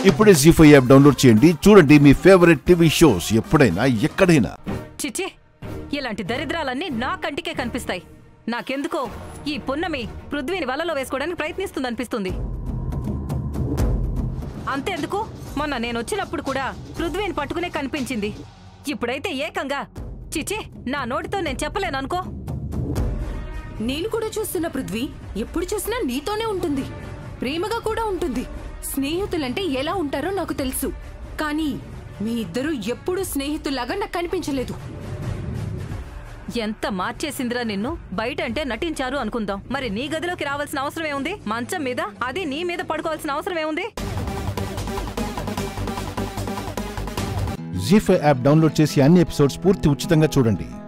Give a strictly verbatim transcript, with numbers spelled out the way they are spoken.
ఇప్పుడే G five app download చేయండి, చూడండి మీ ఫేవరెట్ టీవీ షోస్ ఎప్పుడైనా ఎక్కడైనా. చిచి, ఇలాంటి దరిద్రాలన్నీ నా కంటికే కనిపిస్తాయి. నాకెందుకో ఈ పున్నమి పృథ్వీని వలలో వేసుకోవడానికి ప్రయత్నిస్తుందనిపిస్తుంది. అంతేందుకు, మొన్న నేను వచ్చినప్పుడు కూడా పృథ్వీని పట్టుకునే కనిపించింది. ఇప్పుడైతే ఏకంగా చిచి, నా నోటితో నేను చెప్పలేననుకో. నేను కూడా చూస్తున్న పృథ్వీ ఎప్పుడు చూసినా నీతోనే ఉంటుంది, ప్రేమగా కూడా ఉంటుంది. స్నేహితులంటే ఎలా ఉంటారో నాకు తెలుసు, కానీ మీ ఇద్దరూ ఎప్పుడూ స్నేహితుల్లాగా నాకు కనిపించలేదు. ఎంత మార్చేసిందిరా నిన్ను. బయట అంటే నటించారు అనుకుందాం, మరి నీ గదిలోకి రావాల్సిన అవసరం ఏముంది? మంచం మీద, అది నీ మీద పడుకోవాల్సిన అవసరం ఏముంది? జీ ఫైవ్ యాప్ డౌన్లోడ్ చేసి అన్ని ఎపిసోడ్స్ పూర్తి ఉచితంగా చూడండి.